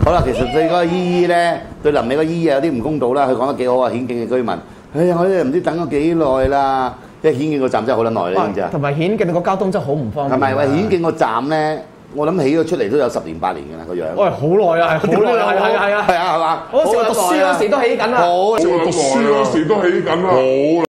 好啦，其實對嗰個姨姨咧，對臨尾個姨姨有啲唔公道啦。佢講得幾好啊，顯徑嘅居民。哎呀，我哋唔知等咗幾耐啦，因為顯徑個站真係好撚耐啦，知唔知啊？ 同埋顯徑個交通真係好唔方便。 係咪？喂，顯徑個站咧，我諗起咗出嚟都有10年8年㗎啦個樣。 喂，好耐啊，係好耐啊，係啊， 係啊，係嘛？ 嗰時我讀書嗰時都起緊啦。 好， 讀書嗰時都起緊啦。好。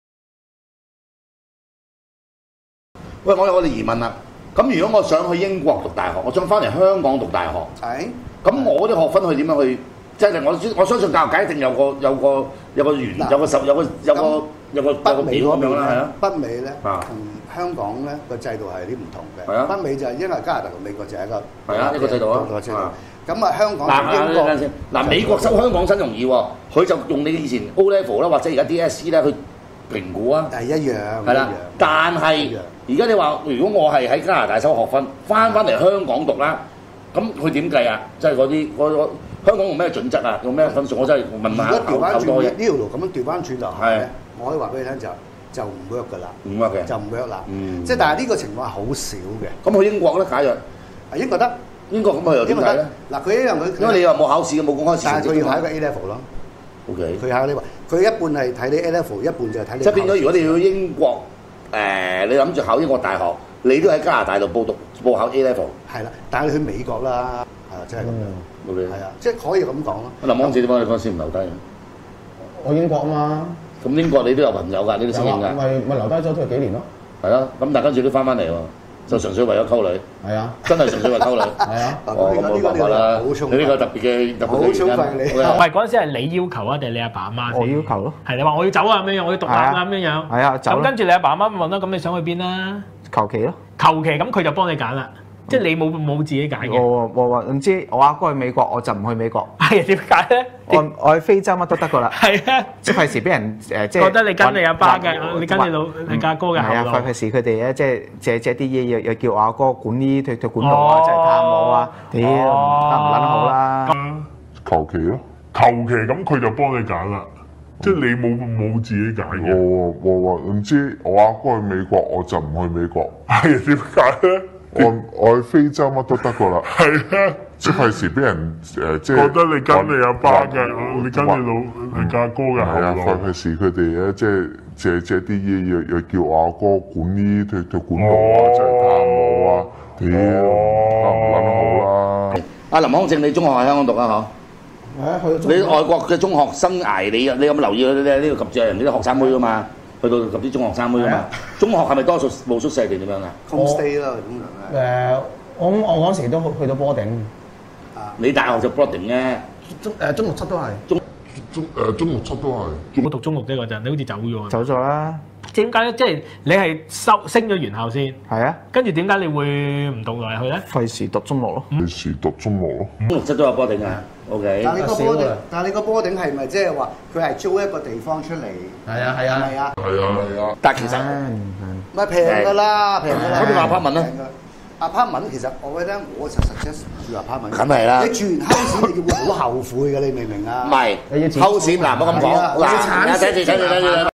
喂，我有個疑問啦。咁如果我想去英國讀大學，我想翻嚟香港讀大學， 係。 咁我啲學分去點樣去？即係我相信教育界一定有個原有個北美嗰邊咁樣啦，係啊。 北美咧同香港咧個制度係啲唔同嘅。 係啊。 北美就係因為加拿大同美國就係一個係啊一個制度啊。 咁啊香港同英國嗱美國收香港真容易喎，佢就用你以前 O level 啦，或者而家 DSE 咧去評估啊。 係一樣。 係啦，但係而家你話如果我係喺加拿大收學分，翻嚟香港讀啦，咁佢點計啊？即係嗰啲香港用咩準則啊？用咩分數？我真係問下。 如果調翻轉呢條路咁樣調翻轉落去咧，我可以話俾你聽就唔 work 㗎啦。 唔 work 嘅。就唔 work 啦。即係但係呢個情況係好少嘅。 咁去英國咧，假若英國得。 英國咁佢又點睇咧？ 嗱，佢一樣佢。 因為你又冇考試嘅，冇公開試。 但係佢要考一個 A level 咯。 OK。 佢考呢個，佢一半係睇你 A level，一半就係睇你。 即係變咗，如果你要英國你諗住考英國大學，你都喺加拿大度報考 A level。 係啦，但係你去美國啦，係啊，即係咁樣。係啊，即係可以咁講咯。 林康子點解你嗰陣時唔留低？ 我英國啊嘛。咁英國你都有朋友㗎，你都適應㗎。 咪留低咗都係幾年咯。 係咯，咁但係跟住都翻嚟喎，就純粹為咗溝女。係啊，真係純粹為溝女。係啊。哦，咁冇辦法啦。你呢個特別嘅原因。 唔係嗰陣時係你要求啊，定係你阿爸阿媽？ 我要求咯。 係你話我要走啊咁樣，我要獨立啊咁樣。 係啊，走。 咁跟住你阿爸阿媽問啦，咁你想去邊啦？ 求其咯。 求其咁佢就幫你揀啦。即係你冇自己揀嘅。 我唔知，我阿哥去美國，我就唔去美國。 係點解咧？ 我去非洲乜都得噶啦。係啊，即係費事俾人即係覺得你跟你阿爸嘅，你跟你家哥嘅後路。 係啊，費事佢哋咧，即係借啲嘢又叫我阿哥管呢佢管道啊，即係探我啊，屌唔撚好啦。 求其咯，求其咁佢就幫你揀啦。即係你冇自己揀嘅。我唔知，我阿哥去美國，我就唔去美國。係點解咧？我去非洲乜都得噶啦。係啊，即係費事俾人即係覺得你跟你阿爸嘅，你跟你家哥嘅後路。係啊，費事佢哋咧，即係借啲嘢又叫我阿哥管呢佢管道啊，即係探我啊，屌唔撚好啦。 阿林康正，你中學喺香港讀啊？嗬。你外國嘅中學生涯，你有冇留意呢個及住人哋啲學生妹噶嘛？去到及啲中學生妹噶嘛？中學係咪多數冇宿舍定點樣啊 ？home stay 啦，通常係。 我嗰時都去到 boarding。 你大學就 boarding 啫。 中六七都係。 中六七都係。 我讀中六啫嗰陣，你好似走咗。 走咗啦。 點解咧？即係你係升咗原校先。 係啊。跟住點解你會唔讀落去咧？ 費事讀中六咯。 費事讀中六咯。 中六七都有 boarding 啊。OK。 但係你個 boarding 係咪即係話佢係租一個地方出嚟？ 係啊係啊。 係啊。 係啊。 但係其實唔係平㗎啦，平㗎啦。 咁你話 apartment 咧 ？apartment 其實我覺得我實住 apartment。 梗係啦。 你住完 house 你會好後悔嘅，你明唔明啊？ 唔係 house 嗱，唔好咁講。嗱，睇住。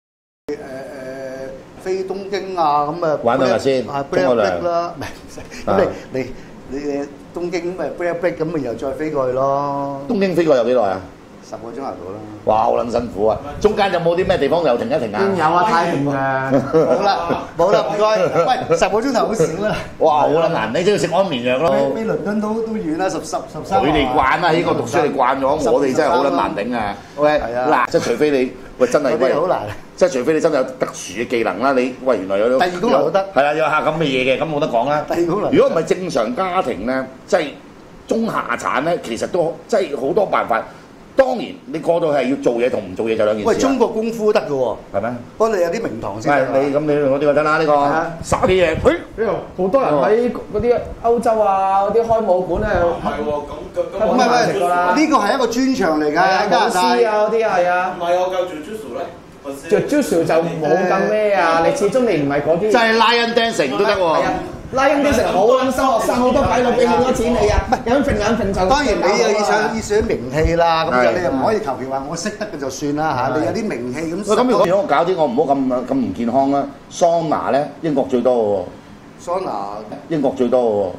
飛東京啊咁啊。 玩兩日先。 break 啦，唔係咁你東京咪 break 咁咪又再飛過去咯。 東京飛過有幾耐啊 ？10個鐘頭到啦。 哇，好撚辛苦啊！中間有冇啲咩地方又停一停啊？ 邊有啊？太平嘅。 冇啦，唔該。喂，10個鐘頭好少啦。 哇，好撚難，你都要食安眠藥咯。 飛倫敦都遠啦，13。 佢哋慣啦，呢個讀書你慣咗，我哋真係好撚難頂啊。OK，嗱，即係除非你喂真係喂， 好難。 即係除非你真係有特殊嘅技能啦，你喂原來有第二功能都得。 係啊，有下咁嘅嘢嘅，咁冇得講啦。 第二功能。 如果唔係正常家庭咧，即係中下產咧，其實都即係好多辦法。當然，你過到係要做嘢同唔做嘢就兩件事。 喂，中國功夫得嘅喎， 係咩？ 不過你有啲名堂先。 你我哋話得啦，呢個耍啲嘢。 呢度好多人喺嗰啲歐洲啊，嗰啲開武館咧。 係喎，咁唔係，呢個係一個專場嚟㗎，加拿大啊嗰啲係啊。 唔係我夠做 Jusu 咧。 做 Jusu 就冇咁咩啊！你始終你唔係嗰啲。 就係 Lion Dancing 都得喎。 拉音啲成好撚收學生好多鬼佬俾好多錢你啊！唔係有份眼份就當然你又要想名氣啦，咁就你又唔可以求其話我識得嘅就算啦嚇，你有啲名氣咁。 咁如果我搞啲我唔好咁唔健康啦，桑拿咧英國最多嘅喎。 桑拿英國最多嘅喎。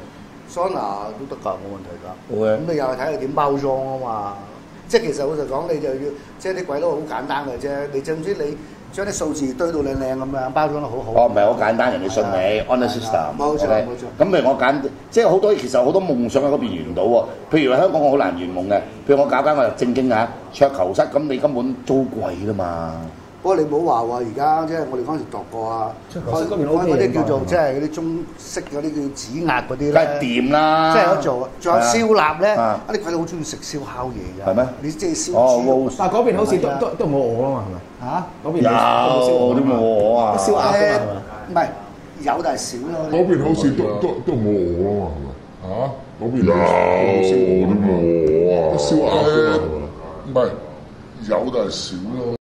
桑拿都得㗎，冇問題㗎。 好嘅咁你又係睇佢點包裝啊嘛。即係其實老實講，你就要即係啲鬼佬好簡單嘅啫。你總之你將啲數字堆到靚靚咁樣，包裝得好好。 哦，唔係好簡單，人哋信你 honor system。 冇錯 OK？ 冇錯。 咁譬如我揀，即係好多其實好多夢想喺嗰邊圓唔到喎。譬如話香港我好難圓夢嘅，譬如我搞間我正經嚇桌球室，咁你根本租貴啦嘛。 不過你唔好話而家即係我哋嗰陣時度過啊，開嗰啲叫做即係嗰啲中式嗰啲叫指壓嗰啲咧， 梗係掂啦。 即係有做，仲有燒臘咧， 啊啲鬼佬好中意食燒烤嘢㗎。 係咩？ 你即係燒哦豬。 但係嗰邊好似都冇鵝啦嘛，係咪？ 嚇？ 嗰邊有啲冇我啊。 燒鴨㗎嘛係咪？ 唔係有，但係少咯。 嗰邊好似都冇我啊嘛，係咪？嚇？嗰邊有啲冇我啊，燒鴨㗎嘛，唔係有但係少咯。